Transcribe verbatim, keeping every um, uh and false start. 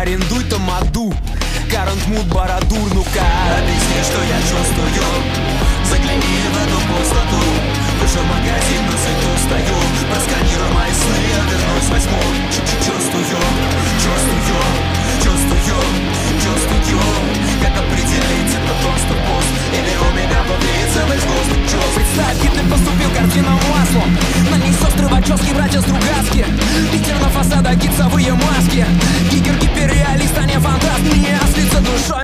арендуй тамаду, Карантмут, Барадур, ну-ка объясни, что я чувствую. Загляни в эту пустоту.